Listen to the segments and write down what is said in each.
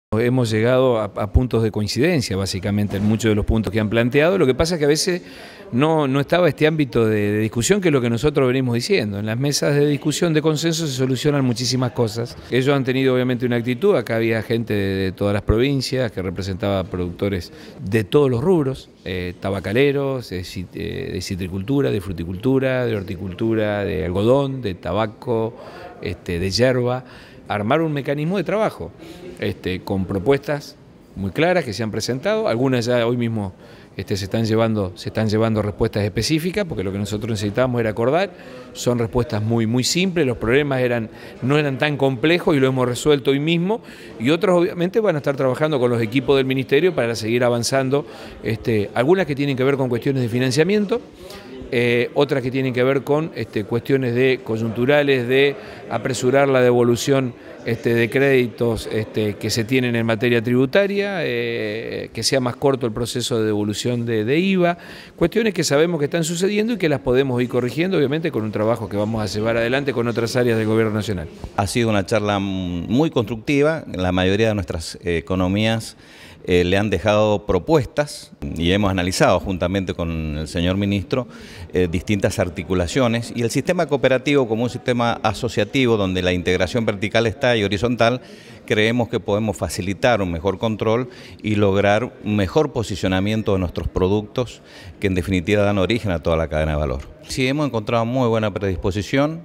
Hemos llegado a puntos de coincidencia, básicamente, en muchos de los puntos que han planteado. Lo que pasa es que a veces no estaba este ámbito de discusión, que es lo que nosotros venimos diciendo. En las mesas de discusión, de consenso, se solucionan muchísimas cosas. Ellos han tenido obviamente una actitud. Acá había gente de todas las provincias que representaba productores de todos los rubros, tabacaleros, de citricultura, de fruticultura, de horticultura, de algodón, de tabaco, de yerba. Armar un mecanismo de trabajo con propuestas muy claras que se han presentado. Algunas ya hoy mismo se están llevando respuestas específicas, porque lo que nosotros necesitábamos era acordar. Son respuestas muy simples, los problemas no eran tan complejos y lo hemos resuelto hoy mismo, y otros obviamente van a estar trabajando con los equipos del Ministerio para seguir avanzando, algunas que tienen que ver con cuestiones de financiamiento, otras que tienen que ver con cuestiones coyunturales de apresurar la devolución de créditos que se tienen en materia tributaria, que sea más corto el proceso de devolución de IVA, cuestiones que sabemos que están sucediendo y que las podemos ir corrigiendo, obviamente con un trabajo que vamos a llevar adelante con otras áreas del Gobierno Nacional. Ha sido una charla muy constructiva. La mayoría de nuestras economías le han dejado propuestas y hemos analizado juntamente con el señor ministro distintas articulaciones, y el sistema cooperativo como un sistema asociativo donde la integración vertical está y horizontal, creemos que podemos facilitar un mejor control y lograr un mejor posicionamiento de nuestros productos, que en definitiva dan origen a toda la cadena de valor. Sí, hemos encontrado muy buena predisposición,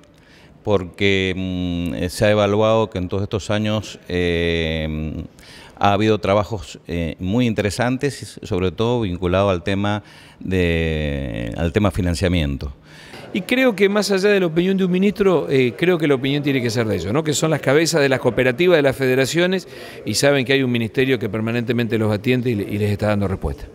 porque se ha evaluado que en todos estos años ha habido trabajos muy interesantes, sobre todo vinculado al tema financiamiento. Y creo que más allá de la opinión de un ministro, creo que la opinión tiene que ser de ellos, ¿no? Que son las cabezas de las cooperativas, de las federaciones, y saben que hay un ministerio que permanentemente los atiende y les está dando respuesta.